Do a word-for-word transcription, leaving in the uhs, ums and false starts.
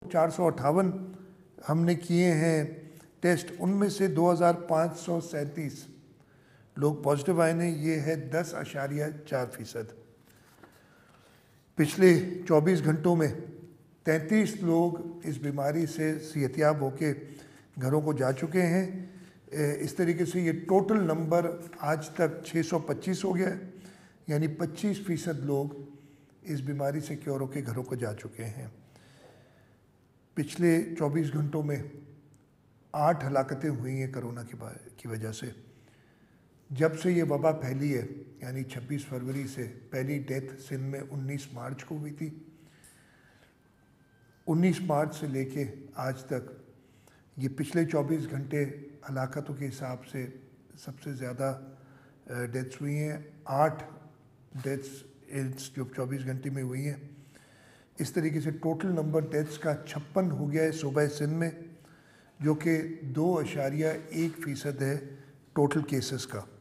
चार सौ अट्ठावन हमने किए हैं टेस्ट, उनमें से दो हज़ार पाँच सौ सैंतीस लोग पॉजिटिव आए हैं, ये है दस अशारिया चार फीसद। पिछले चौबीस घंटों में तैंतीस लोग इस बीमारी से सेहतयाब होके घरों को जा चुके हैं। इस तरीके से ये टोटल नंबर आज तक छः सौ पच्चीस हो गया है, यानी पच्चीस फ़ीसद लोग इस बीमारी से क्योर होकर घरों को जा चुके हैं। पिछले चौबीस घंटों में आठ हलाकतें हुई हैं कोरोना की की वजह से। जब से ये वबा फैली है, यानी छब्बीस फरवरी से, पहली डेथ सिंध में उन्नीस मार्च को हुई थी। उन्नीस मार्च से लेके आज तक ये पिछले चौबीस घंटे हलाकतों के हिसाब से सबसे ज़्यादा डेथ्स हुई हैं। आठ डेथ्स जो चौबीस घंटे में हुई हैं। इस तरीके से टोटल नंबर डेथ्स का छप्पन हो गया है सूबा सिंध में, जो कि दो अशारिया एक फ़ीसद है टोटल केसेस का।